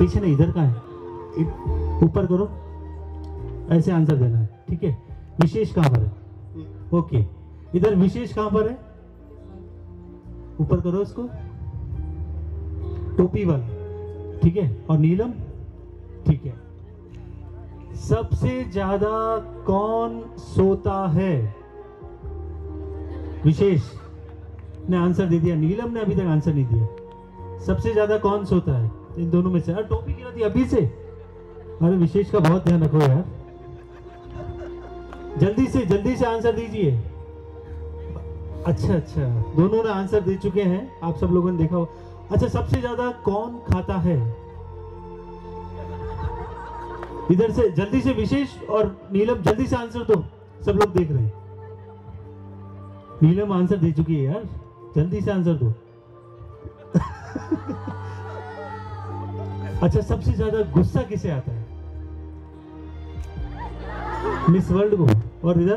पीछे नहीं, इधर का है, ऊपर करो, ऐसे आंसर देना है, ठीक है। विशेष कहाँ पर है? ओके, इधर विशेष कहाँ पर है? ऊपर करो इसको, टोपी वाला, ठीक है। और नीलम, ठीक है। सबसे ज्यादा कौन सोता है? विशेष ने आंसर दे दिया, नीलम ने अभी तक आंसर नहीं दिया। सबसे ज्यादा कौन सोता है इन दोनों में से? टोपी गिरा दी अभी से। अरे विशेष का बहुत ध्यान रखो यार, जल्दी से आंसर दीजिए। अच्छा, दोनों ने आंसर दे चुके हैं, आप सब लोगों ने देखा हो। अच्छा, सबसे ज्यादा कौन खाता है? इधर से जल्दी से विशेष और नीलम, जल्दी से आंसर दो, सब लोग देख रहे हैं। नीलम आंसर दे चुकी है यार, जल्दी से आंसर दो। अच्छा, सबसे ज्यादा गुस्सा किसे आता है? मिस वर्ल्ड को। और इधर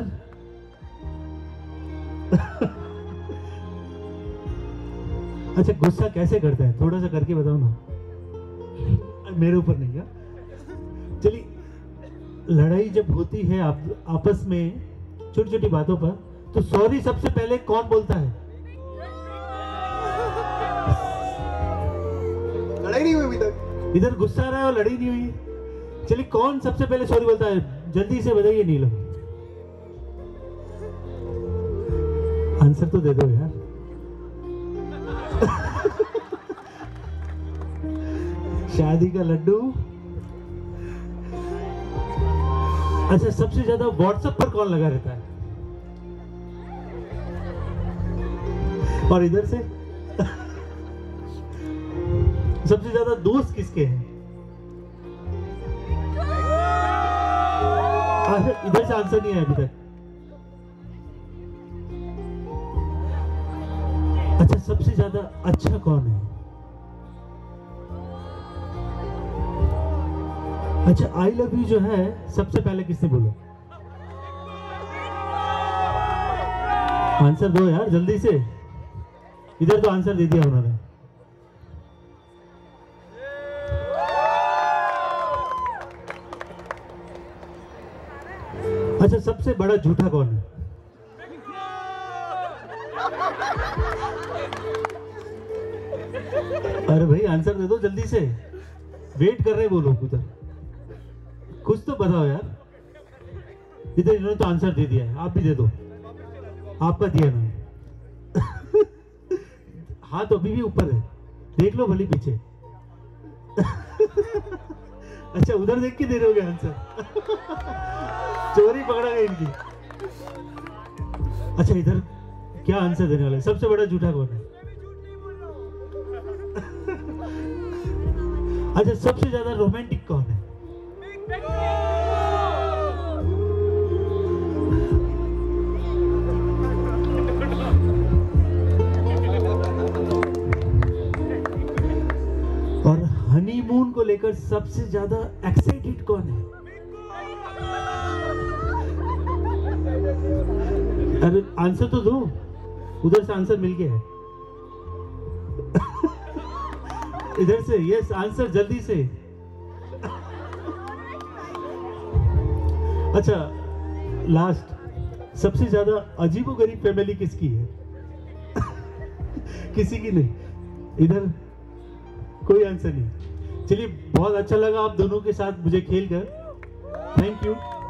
अच्छा, गुस्सा कैसे करते हैं? थोड़ा सा करके बताओ ना, मेरे ऊपर नहीं है। चलिए, लड़ाई जब होती है आपस में छोटी छोटी बातों पर, तो सॉरी सबसे पहले कौन बोलता है? लड़ाई नहीं हुई अभी तक, इधर गुस्सा आ रहा है और लड़ाई नहीं हुई। चलिए, कौन सबसे पहले सॉरी बोलता है? जल्दी से बताइए नीलम, आंसर तो दे दो यार। शादी का लड्डू। अच्छा, सबसे ज्यादा व्हाट्सएप पर कौन लगा रहता है? और इधर से सबसे ज्यादा दोस्त किसके हैं? इधर से आंसर नहीं आया अभी तक। अच्छा, सबसे ज्यादा अच्छा कौन है? अच्छा, आई लव यू जो है सबसे पहले किसने बोला? आंसर दो यार जल्दी से, इधर तो आंसर दे दिया उन्होंने। अच्छा, सबसे बड़ा झूठा कौन है? अरे भाई आंसर दे दो जल्दी से, वेट कर रहे वो लोग उधर, कुछ तो बताओ यार। इधर इन्होंने तो आंसर दे दिया है, आप भी दे दो, आपका दिया ना। हाथ अभी भी ऊपर है, देख लो भली पीछे। अच्छा, उधर देख के दे रहे होगे आंसर। चोरी पकड़ा गया इनकी। अच्छा, इधर क्या आंसर देने वाले? सबसे बड़ा झूठा कौन है? अच्छा, सबसे ज्यादा रोमांटिक कौन है? और हनीमून को लेकर सबसे ज्यादा एक्साइटेड कौन है? अरे आंसर तो दो, उधर से आंसर मिल गया है। इधर से यस आंसर जल्दी से। अच्छा, लास्ट, सबसे ज्यादा अजीबोगरीब फैमिली किसकी है? किसी की नहीं, इधर कोई आंसर नहीं। चलिए, बहुत अच्छा लगा आप दोनों के साथ मुझे खेलकर, थैंक यू।